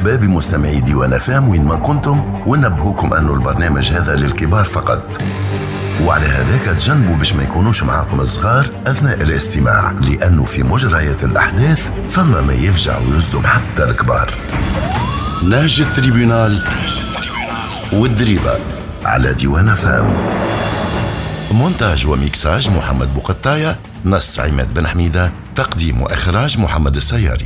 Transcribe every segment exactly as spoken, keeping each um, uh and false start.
أحبابي مستمعي ديوان فام وين ما كنتم، ونبهوكم أنه البرنامج هذا للكبار فقط، وعلى هذاك تجنبوا باش ما يكونوش معاكم الصغار أثناء الاستماع، لأنه في مجريات الأحداث ثم ما يفجع ويصدم حتى الكبار. نهج التريبيونال والدريبة على ديوان فام. مونتاج وميكساج محمد بوقطاية، نص عماد بن حميدة، تقديم وإخراج محمد السياري.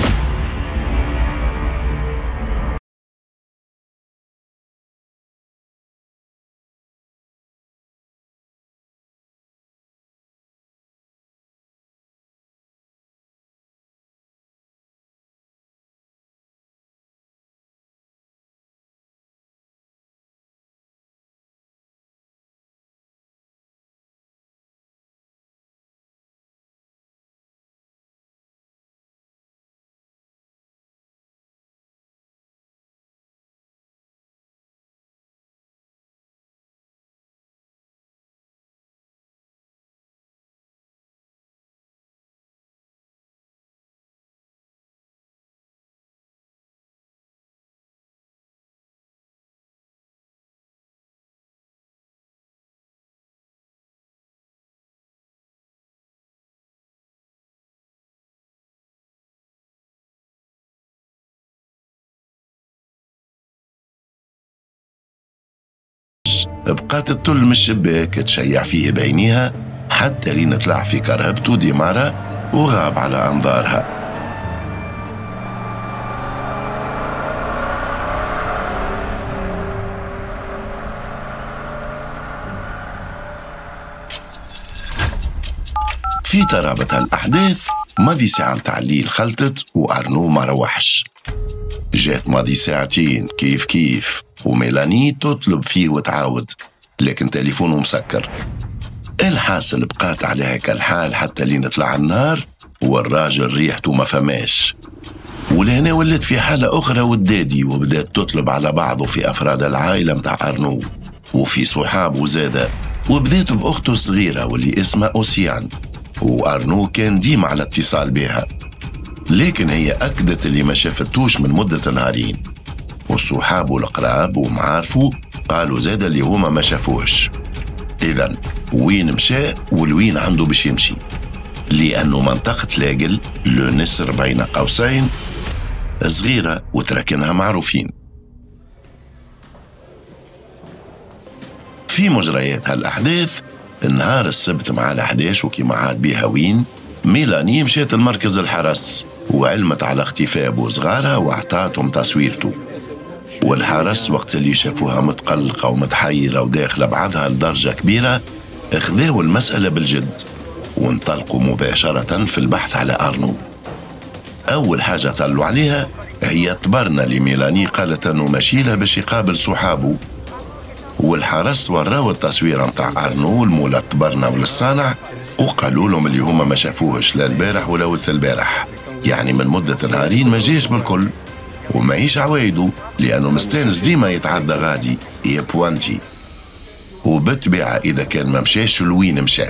بقات تطل من الشباك تشيع فيه بعينيها حتى لين طلع في كرهبته ديمارة وغاب على أنظارها. في ترابط هالأحداث ماضي ساعة متاع الليل خلطت وأرنو ما روحش. جات ماضي ساعتين كيف كيف وميلاني تطلب فيه وتعاود، لكن تليفونه مسكر. الحاصل بقات على هيك الحال حتى لين طلع النهار والراجل ريحته ما فماش. ولهنا ولت في حالة أخرى ودادي، وبدأت تطلب على بعضه في أفراد العائلة متاع أرنو وفي صحابه زادة، وبدأت بأخته الصغيرة واللي اسمها أوسيان، وأرنو كان ديما على اتصال بها، لكن هي أكدت اللي ما شافتوش من مدة نهارين، وصحابه القراب ومعارفه قالوا زاد اللي هما ما شافوش. إذن وين مشى والوين عنده باش يمشي، لأنه منطقة لاقل لو نسر بين قوسين صغيرة وتركنها معروفين. في مجريات هالأحداث النهار السبت مع الأحداش وكيما عاد بيها وين ميلاني مشيت المركز الحرس وعلمت على اختفاء بوصغارها واعطاتهم تصويرته. والحرس وقت اللي شافوها متقلقة ومتحيرة وداخلة بعضها لدرجة كبيرة اخذوا المسألة بالجد وانطلقوا مباشرة في البحث على أرنو. أول حاجة طلوا عليها هي تبرنا لميلاني قالت أنه ماشيلها باش يقابل صحابه، والحرس وراو التصوير متاع أرنو المولى تبرنا وللصانع وقالوا لهم اللي هما ما شافوهش لا البارح ولا ولت البارح، يعني من مدة نهارين ما جيش بالكل وماهيش عوايدو لأنه مستانس ديما يتعدى غادي يبوانتي، وبالطبيعة إذا كان ما مشاش لوين مشى.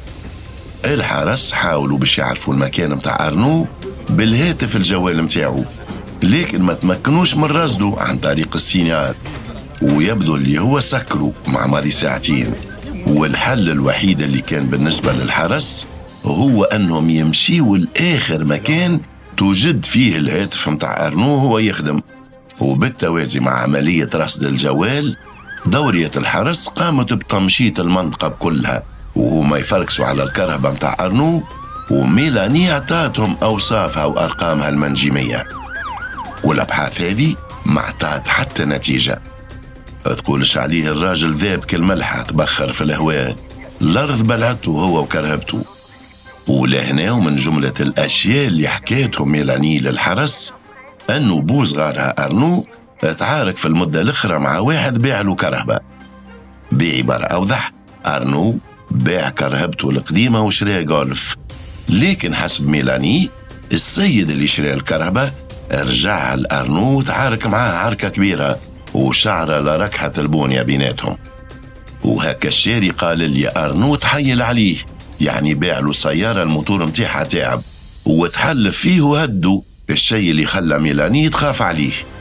الحرس حاولوا باش يعرفوا المكان متاع أرنو بالهاتف الجوال متاعو، لكن ما تمكنوش من رصده عن طريق السينيال، ويبدو اللي هو سكروا مع ماضي ساعتين. والحل الوحيد اللي كان بالنسبة للحرس هو أنهم يمشيوا لآخر مكان توجد فيه الهاتف متاع أرنو هو يخدم. وبالتوازي مع عملية رصد الجوال دورية الحرس قامت بتمشيط المنطقة كلها وهما يفركسوا على الكرهبة متاع أرنو، وميلاني اعطاتهم أوصافها وأرقامها المنجمية، والأبحاث هذه ما اعطات حتى نتيجة. تقولش عليه الراجل ذاب كالملحة تبخر في الهواء، الأرض بلعته هو وكرهبته. ولهنا ومن جملة الأشياء اللي حكيتهم ميلاني للحرس أنه بو صغارها أرنو تعارك في المدة الأخرى مع واحد باع له كرهبة. بعبارة أوضح أرنو باع كرهبته القديمة وشريها جولف، لكن حسب ميلاني السيد اللي شرى الكرهبة رجعها لأرنو وتعارك معاه عركة كبيرة وشعر لركحة البونية بيناتهم. وهكا الشاري قال اللي أرنو تحيل عليه، يعني باع له سيارة الموتور متاعها تعب وتحلف فيه وهدو، الشيء اللي خلى ميلاني تخاف عليه.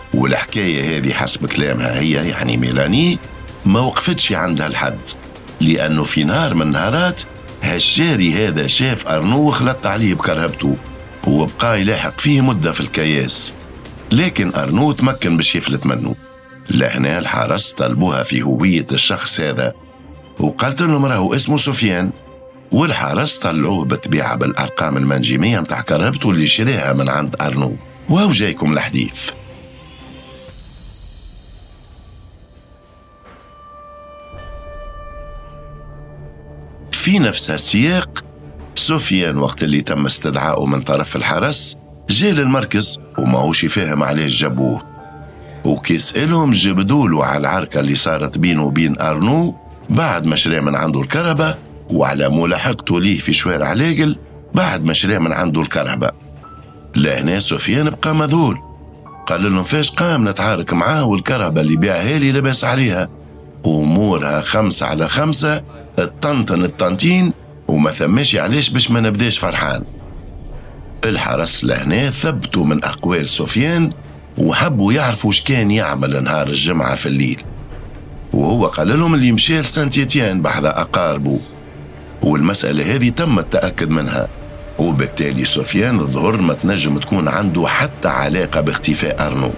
والحكاية هذه حسب كلامها هي يعني ميلاني ما وقفتش عندها الحد، لأنه في نهار من النهارات هالشاري هذا شاف أرنو وخلط عليه بكرهبته وبقى يلاحق فيه مدة في الكياس، لكن أرنو تمكن باش يفلت منه. لهنا الحرس طلبوها في هوية الشخص هذا وقالت لهم راهو اسمه سفيان، والحرس طلعوه بالطبيعة بالأرقام المنجمية متاع كرهبته اللي شريها من عند أرنو. وهو جايكم الحديث. في نفس السياق سفيان وقت اللي تم استدعائه من طرف الحرس جاء للمركز وما هوش فاهم علاش جابوه، وكي سألهم جبدوله على العركة اللي صارت بينه وبين أرنو بعد ما شرى من عنده الكرهبة، وعلى ملاحقته ليه في شوارع لاقل بعد ما شرى من عنده الكرهبة. لهنا سفيان بقى مذهول، قال لهم فاش قام نتعارك معاه والكرهبة اللي بيعها لي لباس عليها، أمورها خمسة على خمسة، الطنطن الطنطين، وما ثماش علاش باش ما نبداش فرحان. الحرس لهنا ثبتوا من أقوال سفيان وحبوا يعرفوا اش كان يعمل نهار الجمعة في الليل، وهو قال لهم اللي مشى لسانتيتيان بحذا أقاربه، والمسألة هذه تم التأكد منها، وبالتالي سفيان الظهر ما تنجم تكون عنده حتى علاقة باختفاء أرنو.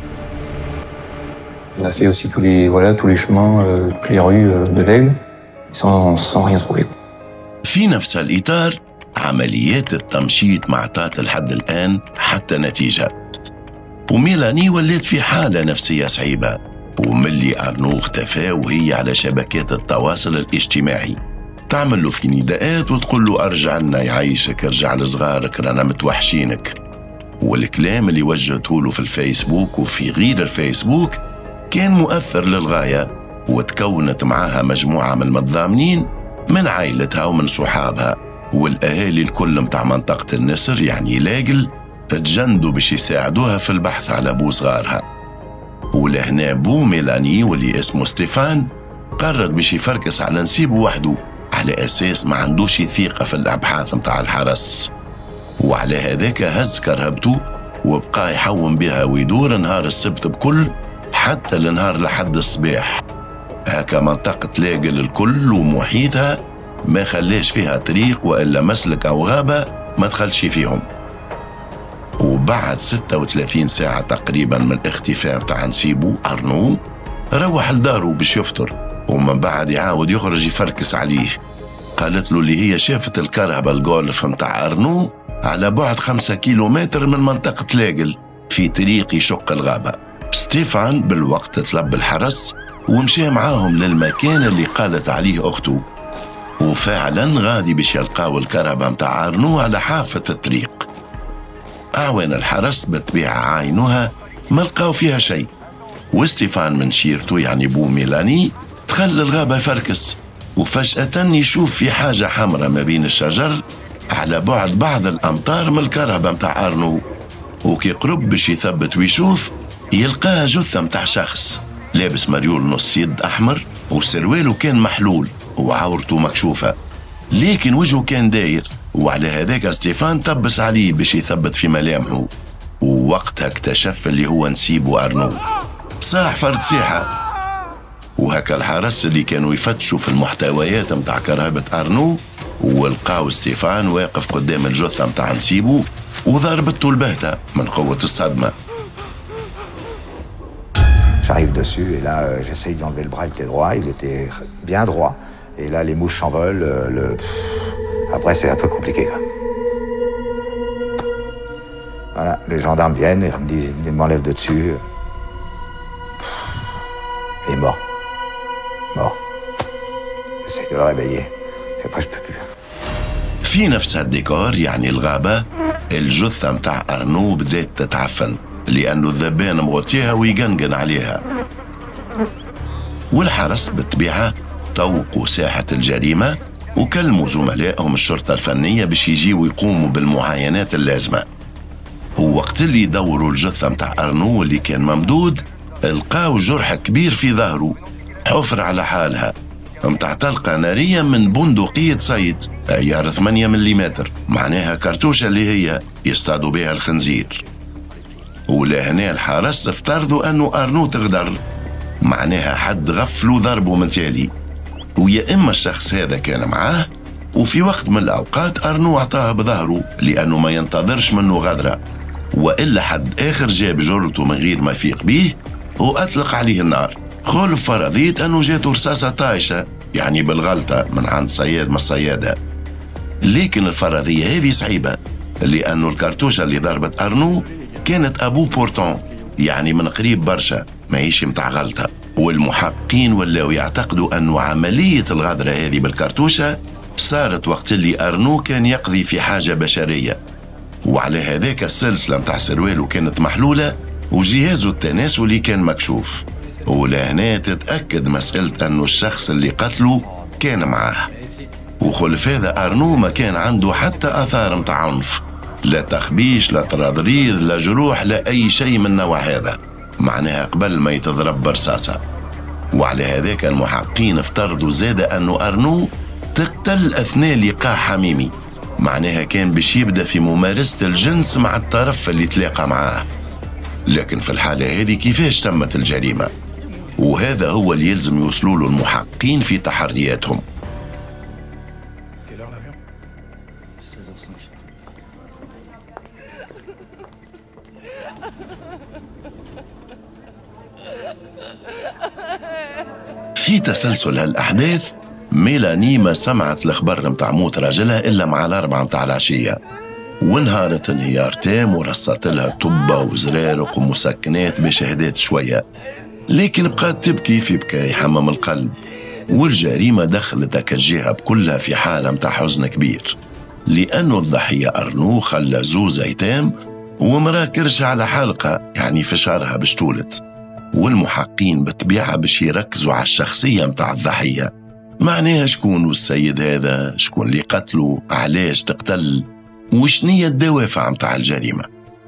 On a fait aussi tous les, voilà, tous les chemins, euh, toutes les rues euh, de l'Aigle, sans, sans rien trouver. في نفس الإطار عمليات التمشيط ما عطات لحد الآن حتى نتيجة، وميلاني ولات في حالة نفسية صعيبة، وملي أرنو اختفى وهي على شبكات التواصل الاجتماعي تعمل له في نداءات وتقول له أرجع لنا يعيشك، ارجع لصغارك رانا متوحشينك، والكلام اللي وجهته له في الفيسبوك وفي غير الفيسبوك كان مؤثر للغاية، وتكونت معها مجموعة من المتضامنين من عائلتها ومن صحابها والأهالي الكل متاع منطقة النسر يعني لاقل تجندوا باش يساعدوها في البحث على بو صغارها. ولهنا بو ميلاني واللي اسمه ستيفان قرر باش يفركس على نسيبه وحده على أساس ما عندوش ثقة في الأبحاث متاع الحرس، وعلى هذاك هز كرهبته وبقى يحوم بها ويدور نهار السبت بكل حتى لنهار لحد الصباح. هكا منطقة لاقل الكل ومحيطها ما خلاش فيها طريق وإلا مسلك أو غابة ما دخلش فيهم. وبعد ستة وثلاثين ساعة تقريبا من الاختفاء بتاع نسيبو أرنو روح لدارو باش يفطر، ومن بعد يعاود يخرج يفركس عليه. قالت له اللي هي شافت الكرهبة الجولف متاع أرنو على بعد خمسة كيلومتر من منطقة لاقل في طريق يشق الغابة. ستيفان بالوقت طلب الحرس ومشى معاهم للمكان اللي قالت عليه أخته، وفعلا غادي باش يلقاو الكرهبة متاع أرنو على حافة الطريق. أعوان الحرس بالطبيعة عاينوها ما لقاو فيها شيء، وستيفان من شيرته يعني بو ميلاني دخل الغابة يفركس، وفجأة يشوف في حاجة حمراء ما بين الشجر على بعد بعض الأمتار من الكرهبة متاع أرنو، وكي قرب باش يثبت ويشوف يلقاها جثة متاع شخص لابس مريول نص يد أحمر وسرواله كان محلول وعورته مكشوفة، لكن وجهه كان داير، وعلى هذاك ستيفان تبس عليه باش يثبت في ملامحه، ووقتها اكتشف اللي هو نسيبو أرنو. صاح فرد صيحة، وهكا الحرس اللي كانوا يفتشوا في المحتويات متاع كرهبة أرنو ولقاو ستيفان واقف قدام الجثة متاع نسيبو وضربته البهتة من قوة الصدمة. J'arrive dessus et là euh, j'essaye d'enlever le bras, il était droit, il était bien droit. Et là les mouches s'envolent, euh, le... après c'est un peu compliqué quoi. Voilà, les gendarmes viennent et ils me disent, ils m'enlèvent de dessus. Il est mort. Mort. J'essaye de le réveiller. Et après je peux plus. في نفس الديكور يعني الغابة الجثة متاع أرنو بدأت تتعفن لأنه الذبان مغطيها ويقنقن عليها، والحرس بالطبيعة طوقوا ساحة الجريمة وكلموا زملائهم الشرطة الفنية باش يجيوا يقوموا بالمعاينات اللازمة. ووقت اللي دوروا الجثة متاع أرنو اللي كان ممدود لقاو جرح كبير في ظهره، حفر على حالها متاع طلقة نارية من بندقية صيد عيار ثمانية مليمتر، معناها كرتوشة اللي هي يصطادوا بها الخنزير. ولهنا الحرس افترضوا أنه أرنو تغدر، معناها حد غفل وضربه من تالي، ويا إما الشخص هذا كان معاه وفي وقت من الأوقات أرنو عطاه بظهره لأنه ما ينتظرش منه غدرة، وإلا حد آخر جاب جرته من غير ما يفيق بيه وأطلق عليه النار. خلف فرضية أنه جاته رصاصة طايشة، يعني بالغلطة من عند صياد من الصيادة. لكن الفرضية هذه صعيبة، لأنه الكرتوشة اللي ضربت أرنو كانت أبو بورتون، يعني من قريب برشا، ماهيش متاع غلطة. والمحققين ولاو يعتقدوا أنه عملية الغدرة هذه بالكرتوشة صارت وقت اللي أرنو كان يقضي في حاجة بشرية، وعلى هذاك السلسلة متاع سروالو كانت محلولة وجهازه التناسلي كان مكشوف. ولهنا تتأكد مسألة أنه الشخص اللي قتله كان معاه. وخلف هذا أرنو ما كان عنده حتى آثار متاع عنف، لا تخبيش لا ترضريض لا جروح لا أي شيء من النوع هذا، معناها قبل ما يتضرب برصاصة. وعلى هذاك المحققين افترضوا زاد أنه أرنو تقتل أثناء لقاء حميمي، معناها كان باش يبدأ في ممارسة الجنس مع الطرف اللي تلاقى معاه. لكن في الحالة هذه كيفاش تمت الجريمة؟ وهذا هو اللي يلزم يوصلوا له المحققين في تحرياتهم. في تسلسل هالأحداث ميلاني ما سمعت الخبر متاع موت راجلها إلا مع الأربعة متاع العشية، وانهارت انهيار تام ورصت لها طبة وزرارق ومسكنات باش هدات شوية، لكن بقات تبكي في بكاء يحمم القلب. والجريمة دخلت الجهة كلها في حالة متاع حزن كبير، لأنه الضحية أرنو خلى زوز أيتام ومرا كرشة على حلقة، يعني في شعرها باش تولد. والمحققين بالطبيعة باش يركزوا على الشخصية متاع الضحية، معناها شكون السيد هذا، شكون اللي قتله، علاش تقتل، وشنية الدوافع متاع الجريمة.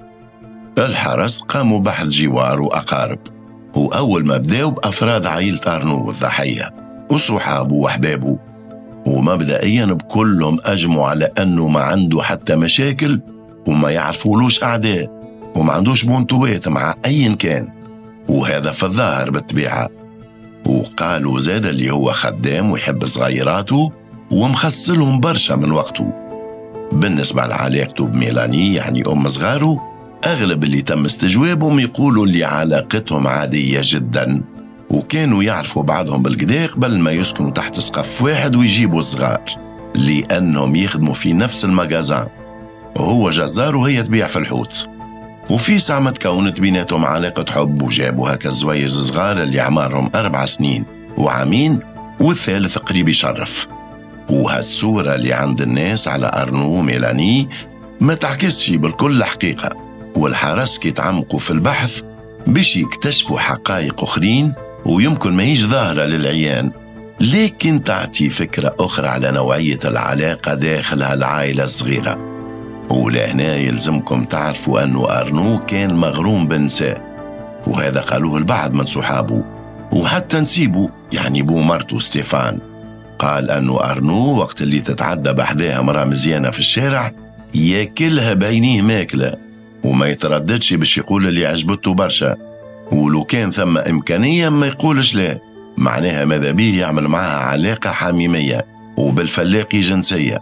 الحرس قاموا بحث جوار وأقارب، وأول ما بداوا بأفراد عائلة أرنو الضحية وصحابه وأحبابه، ومبدئيا بكلهم أجمعوا على أنه ما عنده حتى مشاكل وما يعرفولوش أعداء وما عندوش بونتوات مع أي كان، وهذا في الظاهر بالطبيعة. وقالوا زاد اللي هو خدام ويحب صغيراته ومخسلهم برشا من وقته. بالنسبة لعلاقته بميلاني يعني أم صغاره، أغلب اللي تم استجوابهم يقولوا اللي علاقتهم عادية جدا، وكانوا يعرفوا بعضهم بالكدا قبل ما يسكنوا تحت سقف واحد ويجيبوا صغار، لأنهم يخدموا في نفس المجازان، وهو جزار وهي تبيع في الحوت. وفي ساعة ما تكونت بيناتهم علاقة حب، وجابوا هكا الزويز صغار اللي عمرهم أربع سنين وعامين، والثالث قريب يشرف. وهالصورة اللي عند الناس على أرنو وميلاني ما تعكسش بالكل الحقيقة، والحرس كيتعمقوا في البحث باش يكتشفوا حقائق أخرين ويمكن ما هيش ظاهرة للعيان، لكن تعطي فكرة أخرى على نوعية العلاقة داخل هالعائلة الصغيرة. ولهنا يلزمكم تعرفوا أنه أرنو كان مغروم بنساء، وهذا قالوه البعض من صحابه، وحتى نسيبه يعني بو مرته ستيفان قال أنه أرنو وقت اللي تتعدى بحذاها مرأة مزيانة في الشارع ياكلها بينيه ماكلة، وما يترددش باش يقول اللي عجبته برشا، ولو كان ثم إمكانية ما يقولش لا، معناها ماذا بيه يعمل معها علاقة حميمية وبالفلاقي جنسية.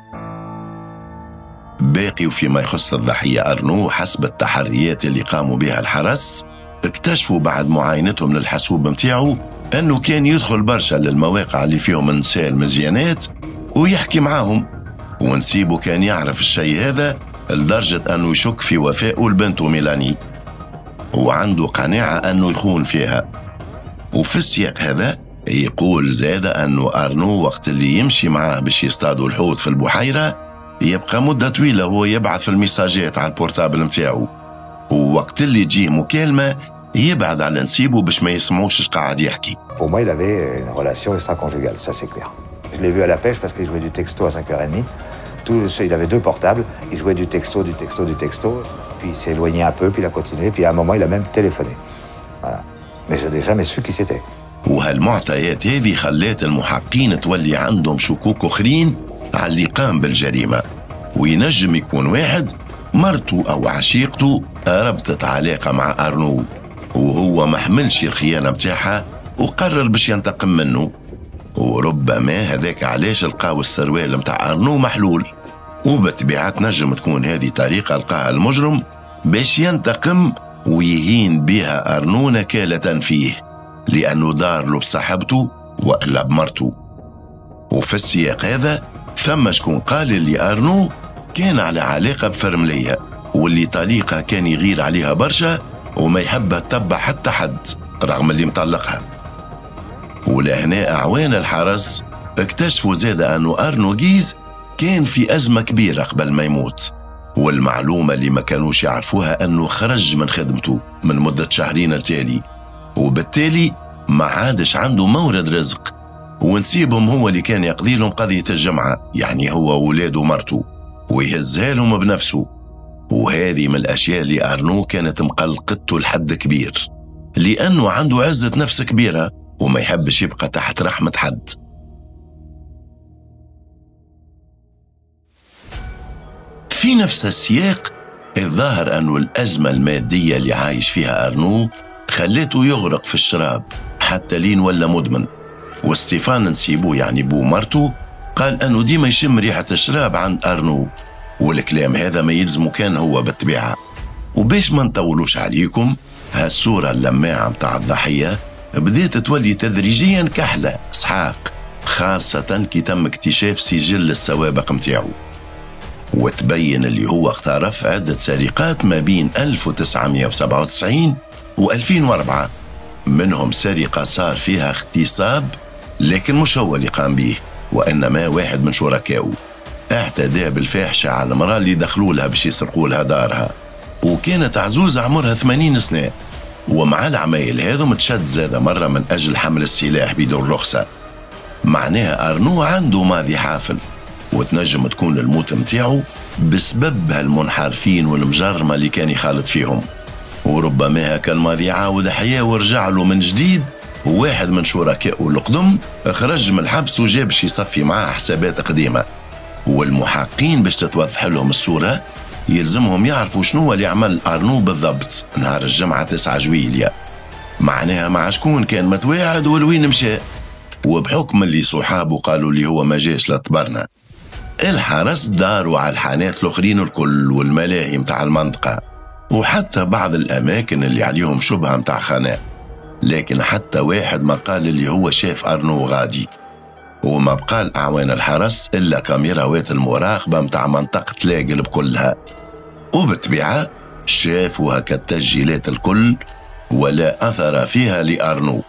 باقي وفيما يخص الضحية أرنو، حسب التحريات اللي قاموا بها الحرس، اكتشفوا بعد معاينتهم للحاسوب متاعو أنه كان يدخل برشا للمواقع اللي فيهم النساء المزيانات ويحكي معاهم، ونسيبه كان يعرف الشيء هذا لدرجة أنه يشك في وفائه لبنته ميلاني، وعنده قناعة أنه يخون فيها. وفي السياق هذا يقول زاد أنه أرنو وقت اللي يمشي معاه باش يصطادوا الحوت في البحيرة يبقى مدة طويلة هو يبعث في الميساجات على البورتابل متاعو، ووقت اللي تجيه مكالمة يبعد على نسيبه باش ما يسمعوش اش قاعد يحكي. Pour moi, il avait une relation extra-conjugale, ça c'est clair. Je l'ai vu à la pêche parce qu'il jouait du texto à cinq heures trente. Tout, il avait deux portables, il jouait du texto, du texto, du texto, puis il s'est éloigné un peu, puis il a continué, puis à un moment il a même téléphoné. Voilà. Mais je n'ai jamais su qui c'était. وهالمعطيات هذه خلات المحققين تولي عندهم شكوك أخرين على اللي قام بالجريمة، وينجم يكون واحد مرته أو عشيقته ربطت علاقة مع أرنو، وهو ما حملش الخيانة متاعها وقرر باش ينتقم منه. وربما هذاك علاش لقاو السروال متاع أرنو محلول، وبالطبيعة نجم تكون هذه طريقة لقاها المجرم باش ينتقم ويهين بها أرنو نكالة فيه، لأنه دار له بصاحبته وإلا بمرته. وفي السياق هذا ثم شكون قال اللي أرنو كان على علاقة بفرملية، واللي طليقة كان يغير عليها برشا وما يحبها تتبع حتى حد رغم اللي مطلقها. ولهنا أعوان الحرس اكتشفوا زاد أنه أرنو جيز كان في أزمة كبيرة قبل ما يموت، والمعلومة اللي ما كانوش يعرفوها أنه خرج من خدمته من مدة شهرين التالي، وبالتالي ما عادش عنده مورد رزق، ونسيبهم هو اللي كان يقضي لهم قضية الجمعة، يعني هو وولاده ومرته، ويهزها لهم بنفسه. وهذه من الأشياء اللي أرنو كانت مقلقته لحد كبير، لأنه عنده عزة نفس كبيرة وما يحبش يبقى تحت رحمة حد. في نفس السياق الظاهر أنه الأزمة المادية اللي عايش فيها أرنو خلته يغرق في الشراب حتى لين ولا مدمن. وستيفان نسيبو يعني بو مرته قال أنه ديما يشم ريحة الشراب عند أرنو، والكلام هذا ما يلزمه كان هو بالطبيعة. وباش ما نطولوش عليكم، هالصورة اللماعة متاع الضحية بديت تولي تدريجيا كحلة اسحاق، خاصة كي تم اكتشاف سجل السوابق متاعو، وتبين اللي هو اقترف عدة سرقات ما بين ألف وتسعمائة وسبعة وتسعين و ألفين وأربعة، منهم سرقة صار فيها اغتصاب لكن مش هو اللي قام به، وإنما واحد من شركائه اعتدى بالفاحشة على المرأة اللي دخلوا لها باش يسرقوا لها دارها، وكانت عزوزة عمرها ثمانين سنة. ومع العمايل هذو متشد زادة مرة من أجل حمل السلاح بدون رخصة. معناها أرنو عنده ماضي حافل، وتنجم تكون الموت متاعو بسبب هالمنحرفين والمجرمة اللي كان يخالط فيهم. وربما هكا الماضي يعاود حياة ورجع له من جديد، وواحد من شركائه القدم خرج من الحبس وجاب باش يصفي معاه حسابات قديمة. والمحققين باش تتوضح لهم الصورة يلزمهم يعرفوا شنو اللي عمل أرنو بالضبط نهار الجمعة تسعة جويلية، معناها مع شكون كان متواعد والوين مشى. وبحكم اللي صحابه قالوا لي هو ما جاش لطبرنا، الحرس داروا على الحانات الأخرين الكل والملاهي متاع المنطقة، وحتى بعض الأماكن اللي عليهم شبهة متاع خناء، لكن حتى واحد ما قال اللي هو شاف أرنو غادي. وما بقى الأعوان الحرس إلا كاميراوات المراقبة متاع منطقة لاقلب كلها، وبالطبيعة شافوا هكا التسجيلات الكل ولا أثر فيها لأرنو.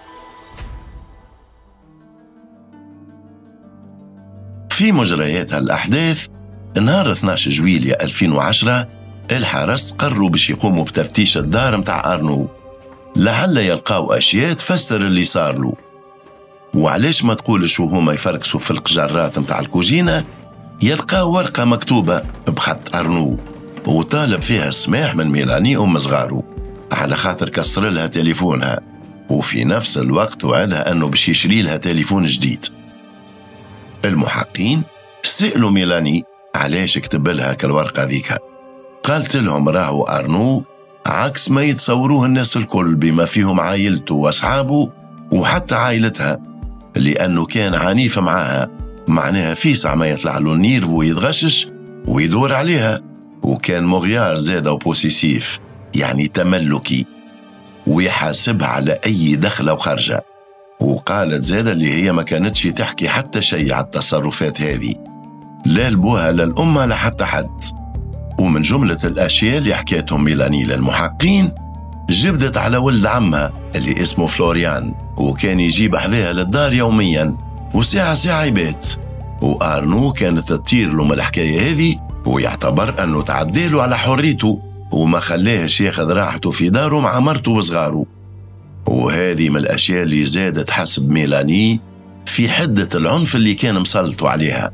في مجريات هالأحداث نهار اثني عشر جويلية ألفين وعشرة الحرس قرروا باش يقوموا بتفتيش الدار متاع أرنو لعل يلقاو أشياء تفسر اللي صار له. وعلاش ما تقولش وهما يفركسوا في القجرات متاع الكوجينة يلقاو ورقة مكتوبة بخط أرنو وطالب فيها السماح من ميلاني أم صغارو على خاطر كسر لها تليفونها، وفي نفس الوقت وعدها أنه باش يشري لها تليفون جديد. المحققين سألوا ميلاني علاش كتب لها كالورقة ذيك، قالت لهم راهو أرنو عكس ما يتصوروه الناس الكل بما فيهم عائلته وأصحابه وحتى عائلتها، لأنه كان عنيف معاها، معناها فيسع ما يطلع له النيرف ويتغشش ويدور عليها، وكان مغيار زادة وبوسيسيف يعني تملكي ويحاسبها على أي دخلة وخرجة. وقالت زادة اللي هي ما كانتش تحكي حتى شيء على التصرفات هذه لا لبوها لا الأمة لا حتى حد. ومن جملة الأشياء اللي حكيتهم ميلاني للمحققين جبدت على ولد عمها اللي اسمه فلوريان، وكان يجيب حذاها للدار يوميا وساعة ساعة يبات، وأرنو كانت تطير له من الحكاية هذه ويعتبر أنه تعديله على حريته وما خلاهش ياخذ راحته في داره مع مرته وصغاره. وهذه من الأشياء اللي زادت حسب ميلاني في حدة العنف اللي كان مسلطوا عليها.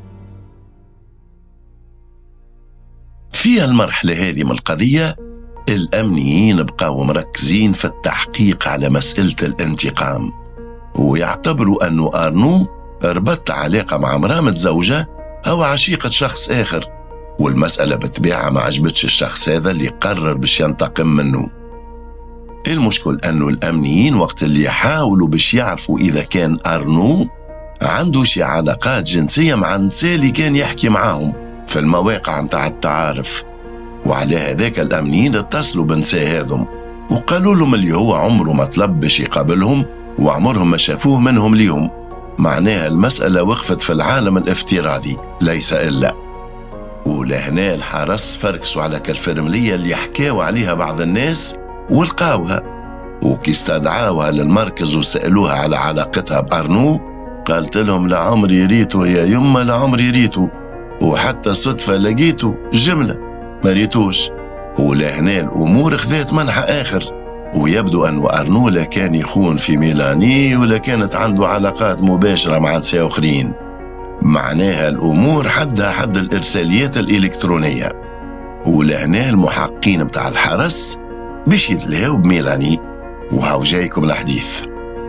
في المرحلة هذه من القضية الأمنيين بقاوا مركزين في التحقيق على مسألة الانتقام، ويعتبروا أنه أرنو ربط علاقة مع امرأة متزوجة أو عشيقة شخص آخر، والمسألة بتبيعها ما عجبتش الشخص هذا اللي قرر باش ينتقم منه. المشكل أنه الأمنيين وقت اللي يحاولوا باش يعرفوا إذا كان أرنو عنده شي علاقات جنسية مع النساء اللي كان يحكي معاهم في المواقع متاع التعارف، وعلى هذاك الأمنيين اتصلوا بنساء هذم وقالوا لهم اللي هو عمره ما طلب باش يقابلهم وعمرهم ما شافوه منهم ليهم. معناها المسألة وقفت في العالم الافتراضي ليس إلا. ولهنا الحرس فركسوا على كالفرملية اللي حكاوا عليها بعض الناس ولقاوها، وكي استدعاوها للمركز وسألوها على علاقتها بأرنو قالت لهم لعمري ريتو يا يما لعمري ريتو، وحتى صدفة لقيتو جملة ما ريتوش. ولهنا الأمور خذات منحى آخر، ويبدو أن أرنو لا كان يخون في ميلاني ولا كانت عنده علاقات مباشرة مع نساء أخرين. معناها الأمور حدها حد الإرساليات الإلكترونية. ولهنا المحققين متاع الحرس باش يتلاهوا بميلاني، وهاو جايكم الحديث.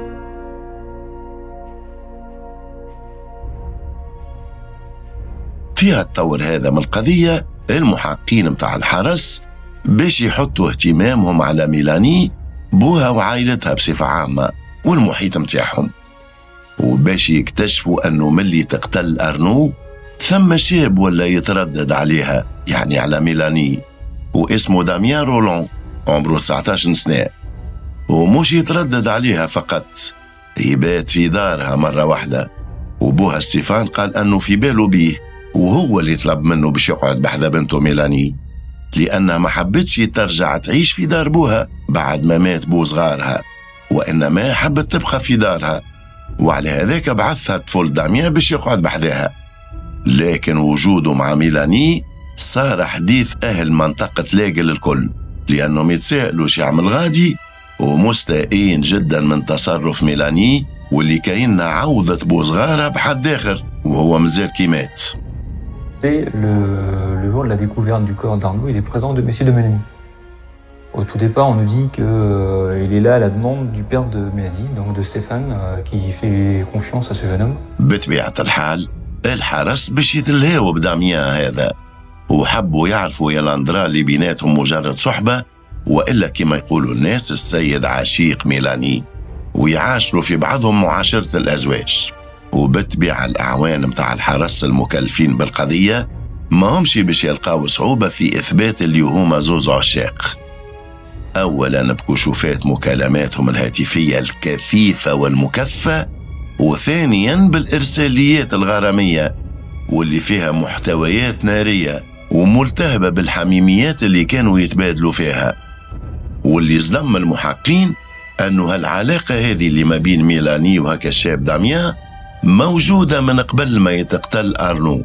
فيها التطور هذا من القضية المحققين متاع الحرس باش يحطوا اهتمامهم على ميلاني بوها وعائلتها بصفة عامة والمحيط متاعهم، وباش يكتشفوا أنه ملي تقتل أرنو ثم شاب ولا يتردد عليها، يعني على ميلاني، واسمه داميان رولون عمره تسعطاش سنة، ومش يتردد عليها فقط، يبات في دارها مرة واحدة. وبوها ستيفان قال أنه في باله بيه، وهو اللي طلب منه باش يقعد بحذا بنته ميلاني، لأنها ما حبتش ترجع تعيش في دار بوها بعد ما مات بو صغارها، وإنما حبت تبقى في دارها، وعلى هذاك بعثها طفل داميان باش يقعد بحذاها. لكن وجوده مع ميلاني صار حديث أهل منطقة لاقل الكل، لأنهم يتساءلوا شو يعمل غادي، ومستائين جدا من تصرف ميلاني واللي كاينها عوضة بو صغارها بحد آخر وهو مازال كي مات. C'est le, le jour de la découverte du corps d'Arnaud et des présences de Messieurs de Mélanie. Au tout départ, on nous dit qu'il euh, est là à la demande du père de Mélanie, donc de Stéphane, euh, qui fait confiance à ce jeune homme. بطبيعة الحال الحرس باش يتلهاو بداميان هذا، وحبوا يعرفوا يا لاندرا اللي بيناتهم مجرد صحبة، وإلا كما يقولوا الناس السيد عشيق ميلاني، ويعاشروا في بعضهم معاشرة الأزواج. وبتبيع الأعوان متاع الحرس المكلفين بالقضية ما همشي باش يلقاو صعوبة في إثبات اللي هما زوز عشاق. أولا بكشوفات مكالماتهم الهاتفية الكثيفة والمكثفة، وثانيا بالإرساليات الغرامية واللي فيها محتويات نارية وملتهبة بالحميميات اللي كانوا يتبادلوا فيها. واللي صدم المحققين أنه هالعلاقة هذه اللي ما بين ميلاني وهكا الشاب داميان موجودة من قبل ما يتقتل أرنو.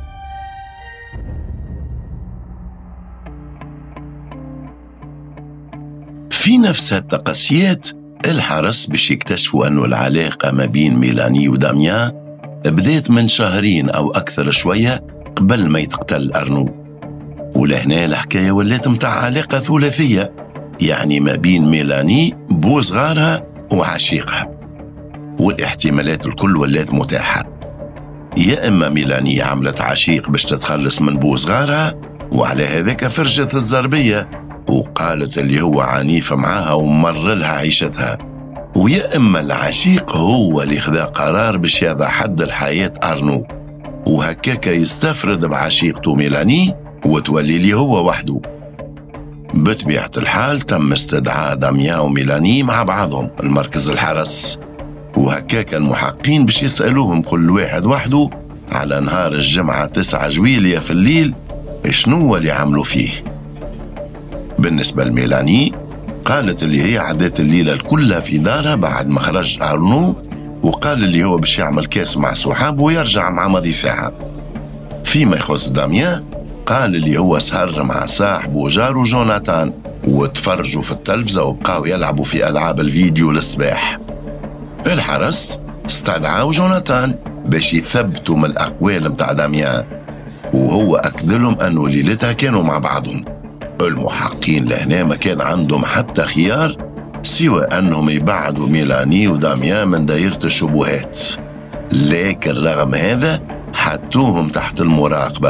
في نفس التقاسيات الحرس باش يكتشفوا أنه العلاقة ما بين ميلاني وداميان بدات من شهرين أو أكثر شوية قبل ما يتقتل أرنو. ولهنا الحكاية ولات متاع علاقة ثلاثية، يعني ما بين ميلاني بو صغارها وعشيقها، والاحتمالات الكل ولات متاحة. يا إما ميلاني عملت عشيق باش تتخلص من بو صغارها وعلى هذاك فرجت الزربية وقالت اللي هو عنيف معاها ومر لها عيشتها، ويا إما العشيق هو اللي خذا قرار باش يضع حد الحياة أرنو، وهكاك يستفرد بعشيقته ميلاني وتولي لي هو وحده. بطبيعة الحال تم استدعاء داميان وميلاني مع بعضهم المركز الحرس، وهكاك المحققين باش يسألوهم كل واحد وحده على نهار الجمعة تسعة جويلية في الليل شنو اللي عملوا فيه. بالنسبة لميلاني قالت اللي هي عدت الليلة كلها في دارها بعد ما خرج أرنو، وقال اللي هو باش يعمل كاس مع صحابه ويرجع مع ماضي ساعة. فيما يخص داميان قال اللي هو سهر مع صاحبه جاره جوناتان وتفرجوا في التلفزة وبقاو يلعبوا في ألعاب الفيديو للصباح. الحرس استدعاو جوناتان باش يثبتوا من الأقوال متاع داميان، وهو أكد لهم أنه ليلتها كانوا مع بعضهم. المحققين لهنا ما كان عندهم حتى خيار سوى أنهم يبعدوا ميلاني وداميان من دائرة الشبهات، لكن رغم هذا حطوهم تحت المراقبة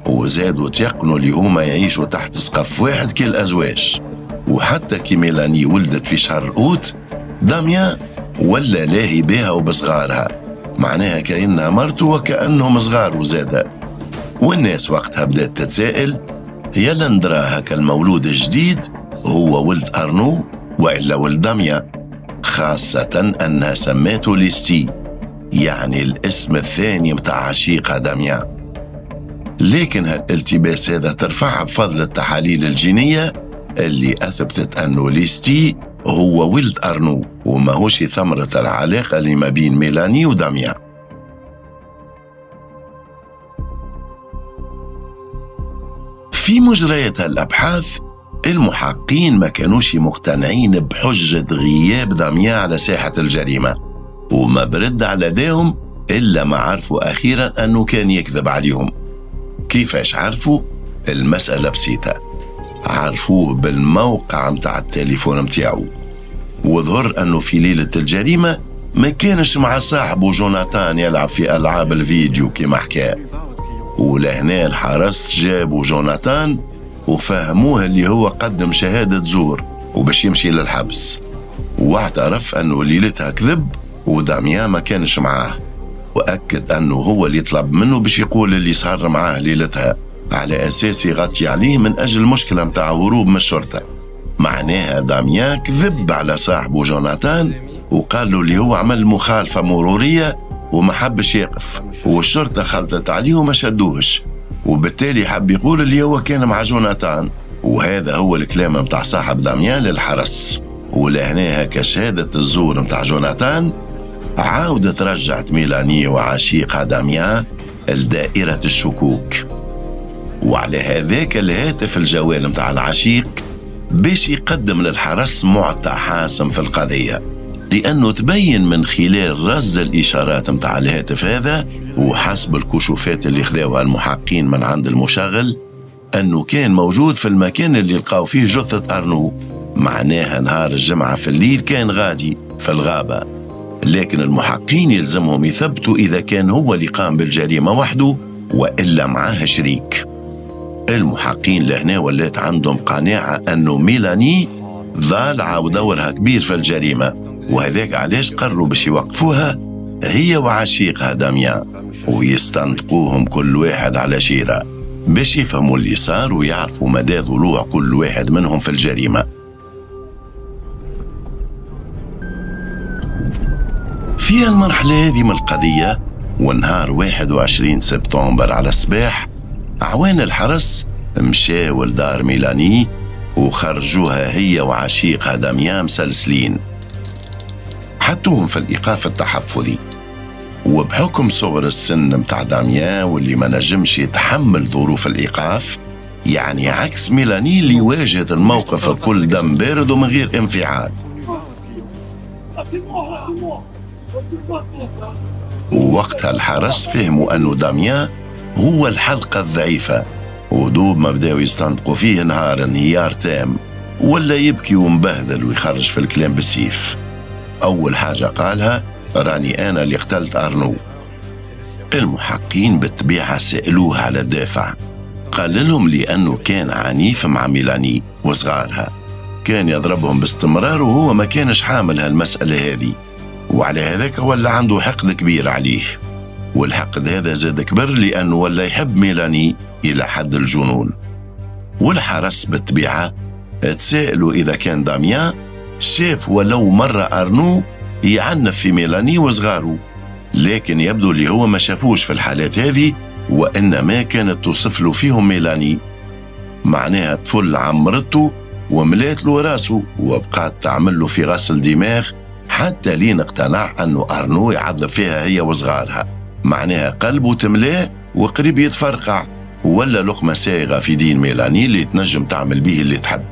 وزادوا تيقنوا اللي هما يعيشوا تحت سقف واحد كالأزواج. وحتى كي ميلاني ولدت في شهر أوت، داميان ولا لاهي بها وبصغارها، معناها كأنها مرته وكأنهم صغار وزادة. والناس وقتها بدأت تتساءل، يلا ندرى هكا المولود الجديد هو ولد أرنو وإلا ولد داميان، خاصة أنها سماته ليستي، يعني الاسم الثاني متاع عشيقها داميان. لكن هالالتباس هذا ترفعها بفضل التحاليل الجينية اللي أثبتت أنه ليستي هو ولد أرنو وما هوش ثمرة العلاقة اللي ما بين ميلاني وداميان. في مجريات الأبحاث المحققين ما كانوش مقتنعين بحجة غياب داميان على ساحة الجريمة، وما برد على داهم إلا ما عرفوا أخيرا أنه كان يكذب عليهم. كيفاش عرفوا؟ المسألة بسيطة، عرفوه بالموقع متاع التليفون متاعو، وظهر أنه في ليلة الجريمة ما كانش مع صاحبه جوناتان يلعب في ألعاب الفيديو كما حكى. ولهنا الحرس جابوا جوناتان وفهموه اللي هو قدم شهادة زور وباش يمشي للحبس، واعترف أنه ليلتها كذب وداميان ما كانش معاه، وأكد أنه هو اللي طلب منه باش يقول اللي صار معاه ليلتها على أساس يغطي عليه من أجل المشكلة متاع هروب من الشرطة. معناها داميان كذب على صاحبه جوناتان وقال له اللي هو عمل مخالفة مرورية وما حبش يقف، والشرطة خلطت عليه وما شدوهش، وبالتالي حب يقول اللي هو كان مع جوناتان. وهذا هو الكلام متاع صاحب داميان للحرس. ولهنا هكا شهادة الزور متاع جوناتان عاودت رجعت ميلاني وعشيقها داميان لدائرة الشكوك. وعلى هذاك الهاتف الجوال متاع العشيق باش يقدم للحرس معطى حاسم في القضية، لأنه تبين من خلال رصد الإشارات متاع الهاتف هذا وحسب الكشوفات اللي خذاوها المحققين من عند المشغل أنه كان موجود في المكان اللي لقاو فيه جثة أرنو. معناها نهار الجمعة في الليل كان غادي في الغابة، لكن المحققين يلزمهم يثبتوا إذا كان هو اللي قام بالجريمة وحده وإلا معاه شريك. المحققين لهنا ولات عندهم قناعة أنه ميلاني ضالعة ودورها كبير في الجريمة، وهذاك علاش قرروا باش يوقفوها هي وعشيقها داميان ويستنطقوهم كل واحد على شيرة باش يفهموا اللي صار ويعرفوا مدى ضلوع كل واحد منهم في الجريمة. في المرحلة هذه من القضية ونهار واحد وعشرين سبتمبر على الصباح عوان الحرس مشاو لدار ميلاني وخرجوها هي وعشيقها داميان مسلسلين، حطوهم في الإيقاف التحفظي. وبحكم صغر السن متاع داميان واللي ما نجمش يتحمل ظروف الإيقاف، يعني عكس ميلاني اللي واجهت الموقف بكل دم بارد ومن غير انفعال. ووقتها الحرس فهموا أنه داميان هو الحلقة الضعيفة، ودوب ما بداوا يستنطقوا فيه نهار انهيار تام ولا يبكي ومبهذل ويخرج في الكلام بالسيف. أول حاجة قالها راني أنا اللي قتلت أرنو. المحققين بالطبيعة سألوه على الدافع، قال لهم لأنه كان عنيف مع ميلاني وصغارها، كان يضربهم باستمرار وهو ما كانش حامل هالمسألة هذه، وعلى هذاك ولا عنده حقد كبير عليه. والحقد هذا زاد كبر لأنه ولا يحب ميلاني إلى حد الجنون. والحرس بالطبيعة تسألوا إذا كان داميان شاف ولو مرة أرنو يعنف في ميلاني وصغاره، لكن يبدو اللي هو ما شافوش في الحالات هذه، وإنما كانت توصف له فيهم ميلاني. معناها طفل عمرته وملات له راسه وبقات تعمل له في غسل دماغ حتى لين اقتنع أنه أرنو يعذب فيها هي وصغارها. معناها قلبه تملاه وقريب يتفرقع، ولا لقمة سائغة في دين ميلاني اللي تنجم تعمل به اللي تحب.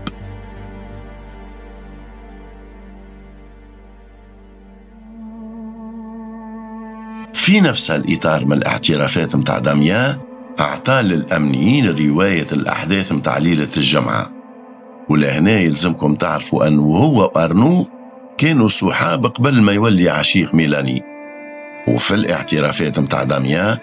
في نفس الإطار من الاعترافات متاع داميان أعطى للأمنيين رواية الأحداث متاع ليلة الجمعة. ولهنا يلزمكم تعرفوا أنه هو وأرنو كانوا صحاب قبل ما يولي عشيق ميلاني. وفي الاعترافات متاع داميان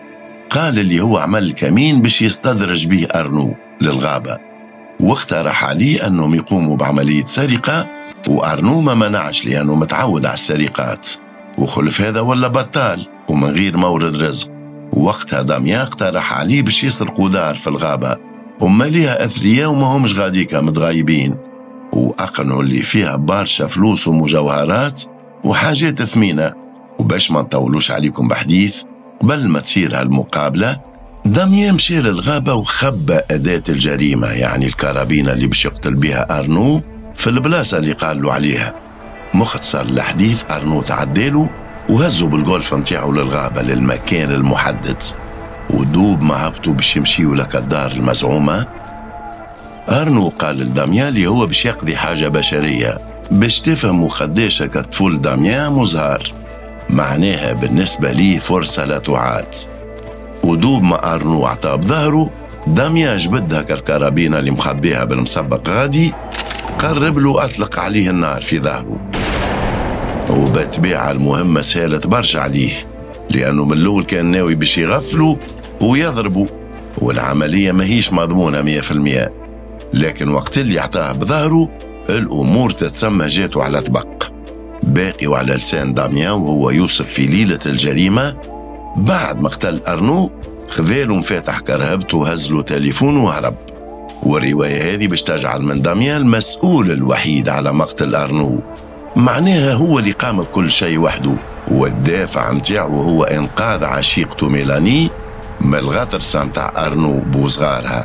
قال اللي هو عمل كمين باش يستدرج به أرنو للغابة، واقترح عليه أنهم يقوموا بعملية سرقة، وأرنو ما منعش لأنه متعود على السرقات، وخلف هذا ولا بطال ومن غير مورد رزق. وقتها داميان اقترح عليه باش يسرقوا دار في الغابة وما ليها أثرياء وما همش غاديكا متغايبين، وأقنعوا اللي فيها برشا فلوس ومجوهرات وحاجات ثمينة. وباش ما نطولوش عليكم بحديث، قبل ما تصير هالمقابلة داميان مشى للغابة وخبى أداة الجريمة، يعني الكرابينة اللي باش يقتل بها أرنو، في البلاصة اللي قال له عليها. مختصر الحديث، أرنو تعداله وهزوا بالجولف نتاعو للغابة للمكان المحدد، ودوب ما هبطوا باش يمشيوا لك الدار المزعومة، أرنو قال لداميان اللي هو باش يقضي حاجة بشرية باش تفهموا قداش كطفل داميان مزهر، معناها بالنسبة ليه فرصة لا تعاد. ودوب ما أرنو عطاه بظهره، داميان جبد هكا الكرابينة اللي مخبيها بالمسبق غادي، قرب له أطلق عليه النار في ظهره. وبالطبيعة المهمة سهلت برشا عليه، لأنه من الأول كان ناوي باش يغفلوا ويضربوا، والعملية ماهيش مضمونة مية في المية. لكن وقت اللي عطاه بظهره الأمور تتسمى جاته على طبق. باقي وعلى لسان داميان وهو يوصف في ليلة الجريمة بعد مقتل أرنو، خذاله مفاتح كرهبته وهزله تليفونه وهرب. والرواية هذه باش تجعل من داميان المسؤول الوحيد على مقتل أرنو، معناها هو اللي قام بكل شيء وحده، والدافع متاعه هو إنقاذ عشيقته ميلاني من الغطرسة متاع أرنو بوصغارها.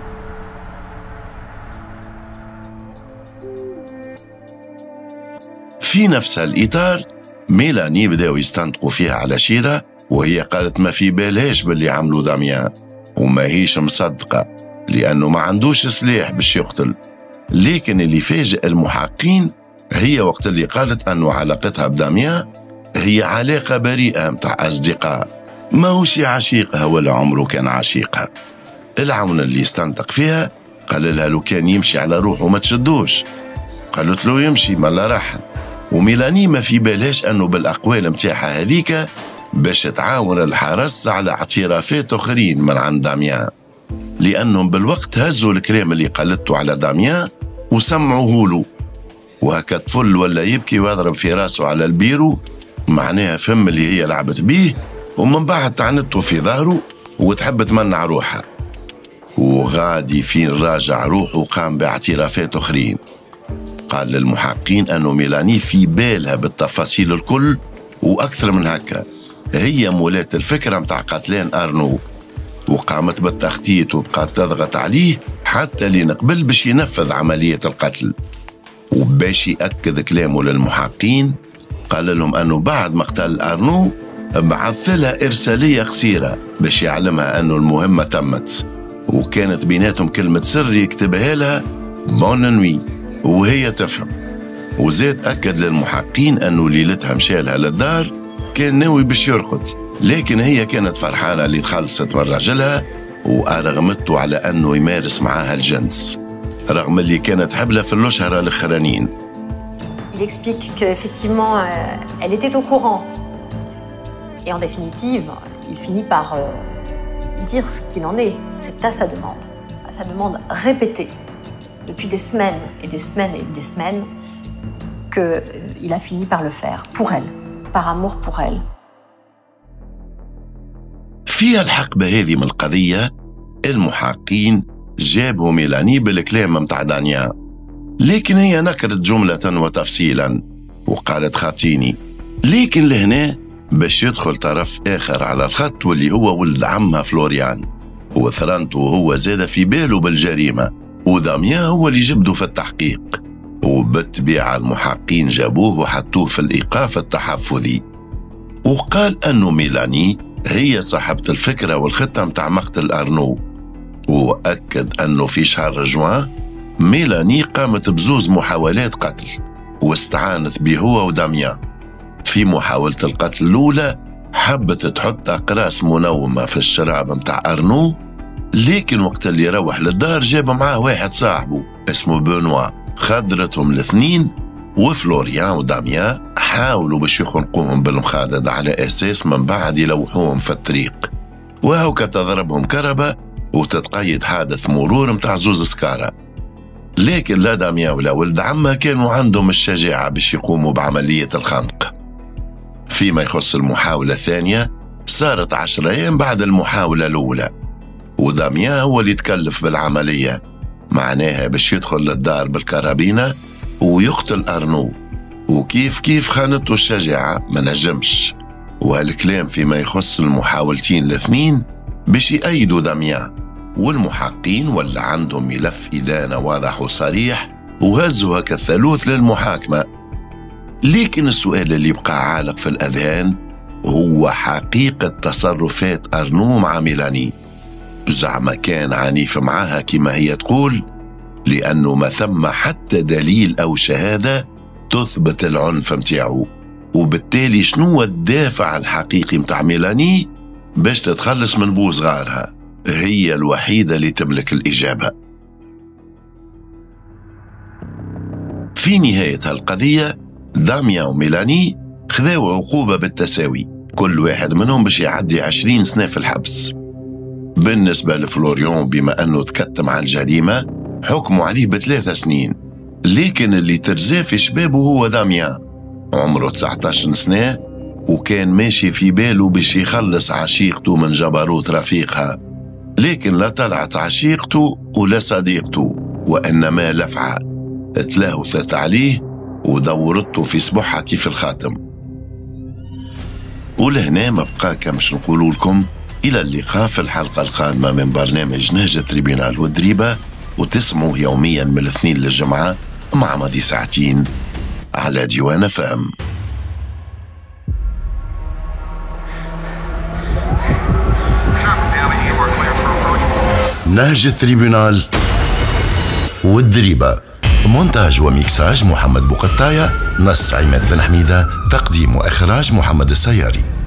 في نفس الإطار ميلاني بداوا يستنطقوا فيها على شيرة، وهي قالت ما في بالهاش باللي عملوا داميان، وما هيش مصدقة لأنه ما عندوش سلاح باش يقتل. لكن اللي فاجئ المحققين هي وقت اللي قالت أنه علاقتها بداميان هي علاقة بريئة متاع أصدقاء، ما هوش عشيقها ولا عمره كان عشيقها. العون اللي استنطق فيها قال لها لو كان يمشي على روحه ما تشدوش، قالت له يمشي ما راح. وميلاني ما في بالهاش أنه بالأقوال متاعها هذيك باش تعاون الحرس على اعترافات أخرين من عند داميان، لأنهم بالوقت هزوا الكلام اللي قالته على داميان وسمعوه له، وهكا طفل ولا يبكي ويضرب في راسه على البيرو، معناها فهم اللي هي لعبت بيه، ومن بعد تعنته في ظهره وتحب تمنع روحها. وغادي فين راجع روحه وقام باعترافات أخرين. قال للمحققين أنه ميلاني في بالها بالتفاصيل الكل وأكثر من هكا، هي مولات الفكرة متاع قتلان أرنو، وقامت بالتخطيط وبقات تضغط عليه حتى لنقبل باش ينفذ عملية القتل. وباش يأكد كلامه للمحققين قال لهم أنه بعد مقتل أرنو بعث لها إرسالية قصيرة باش يعلمها أنه المهمة تمت، وكانت بيناتهم كلمة سر يكتبها لها بون نوي وهي تفهم. وزاد أكد للمحققين أنه ليلتها مشالها للدار كان ناوي باش يرقد، لكن هي كانت فرحانة اللي تخلصت من راجلها وأرغمته على أنه يمارس معاها الجنس، رغم اللي كانت حبلة في الأشهر الأخرانيين. Il explique qu'effectivement, euh, elle était au courant. Et en définitive, il finit par euh, dire ce qu'il en est. C'est à sa demande, à sa demande répétée, depuis des semaines et des semaines et des semaines, qu'il euh, a fini par le faire, pour elle, par amour pour elle. في الحقبة هذه من القضية المحققين جابوا ميلاني بالكلام متاع دانيان، لكن هي نكرت جملة وتفصيلا وقالت خاطيني. لكن لهنا باش يدخل طرف آخر على الخط واللي هو ولد عمها فلوريان، وثرنته وهو زاد في باله بالجريمة، وداميان هو اللي جبده في التحقيق، وبالطبيعة المحققين جابوه وحطوه في الإيقاف التحفظي. وقال أنه ميلاني هي صاحبة الفكرة والخطة متاع مقتل أرنو، وأكد أنه في شهر جوان ميلاني قامت بزوز محاولات قتل واستعانت به هو وداميان. في محاولة القتل الأولى حبت تحط أقراص منومة في الشراب متاع أرنو، لكن وقت اللي روح للدار جاب معاه واحد صاحبه اسمه بنوا، خدرتهم الاثنين، وفلوريان وداميان حاولوا باش يخنقوهم بالمخادد على أساس من بعد يلوحوهم في الطريق. وهو كتضربهم كربة وتتقيد حادث مرور متاع زوز سكارة. لكن لا داميان ولا ولد عمه كانوا عندهم الشجاعة باش يقوموا بعملية الخنق. فيما يخص المحاولة الثانية صارت عشر أيام بعد المحاولة الأولى، وداميان هو اللي تكلف بالعملية، معناها باش يدخل للدار بالكرابينة ويقتل أرنو، وكيف كيف خانته الشجاعة ما نجمش. وهالكلام فيما يخص المحاولتين الاثنين باش يأيدوا داميان، والمحققين ولا عندهم ملف إدانة واضح وصريح وهزوا هكا الثالوث للمحاكمة. لكن السؤال اللي يبقى عالق في الأذهان هو حقيقة تصرفات أرنو مع ميلاني. زعما كان عنيف معاها كما هي تقول، لأنه ما ثم حتى دليل أو شهادة تثبت العنف متاعه، وبالتالي شنو الدافع الحقيقي متاع ميلاني باش تتخلص من بو صغارها؟ هي الوحيدة اللي تملك الإجابة. في نهاية هالقضية داميان وميلاني خذاو عقوبة بالتساوي، كل واحد منهم باش يعدي عشرين سنة في الحبس. بالنسبة لفلوريون بما أنه تكتم عن الجريمة حكموا عليه بثلاثة سنين، لكن اللي ترزاه في شبابه هو داميان، عمره تسعة عشر سنة، وكان ماشي في باله باش يخلص عشيقته من جبروت رفيقها، لكن لا طلعت عشيقته ولا صديقته، وإنما لفعة تلاهثت عليه ودورته في صبحها كيف الخاتم. ولهنا ما بقى كمش نقول لكم إلى اللقاء في الحلقة القادمة من برنامج نهج تريبيونال والدريبة، وتسمعوا يوميا من الاثنين للجمعة مع ماضي ساعتين على ديوان فام. نهج التريبيونال والدريبة، مونتاج وميكساج محمد بوقطاية، نص عماد بن حميدة، تقديم وإخراج محمد السياري.